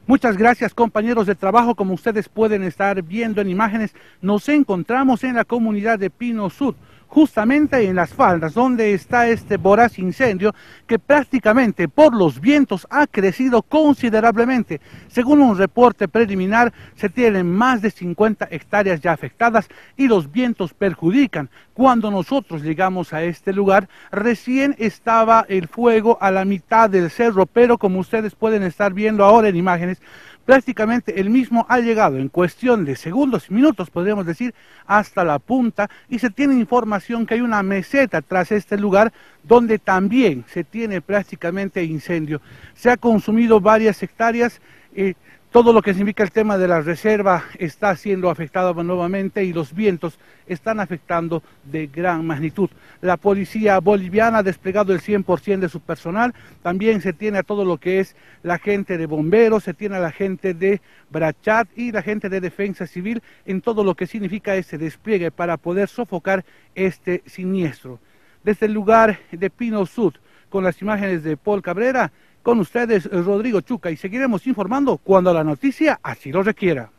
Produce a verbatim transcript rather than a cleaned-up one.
Muchas gracias, compañeros de trabajo. Como ustedes pueden estar viendo en imágenes, nos encontramos en la comunidad de Pino Sud, justamente en las faldas donde está este voraz incendio que prácticamente por los vientos ha crecido considerablemente. Según un reporte preliminar, se tienen más de cincuenta hectáreas ya afectadas y los vientos perjudican. Cuando nosotros llegamos a este lugar, recién estaba el fuego a la mitad del cerro, pero como ustedes pueden estar viendo ahora en imágenes, prácticamente el mismo ha llegado en cuestión de segundos y minutos, podríamos decir, hasta la punta, y se tiene información que hay una meseta tras este lugar donde también se tiene prácticamente incendio. Se ha consumido varias hectáreas, eh, todo lo que significa el tema de la reserva está siendo afectado nuevamente y los vientos están afectando de gran magnitud. La policía boliviana ha desplegado el cien por ciento de su personal, también se tiene a todo lo que es la gente de bomberos, se tiene a la gente de Brachat y la gente de defensa civil en todo lo que significa este despliegue para poder sofocar este siniestro. Desde el lugar de Pino Sud, con las imágenes de Paul Cabrera, con ustedes Rodrigo Chuca, y seguiremos informando cuando la noticia así lo requiera.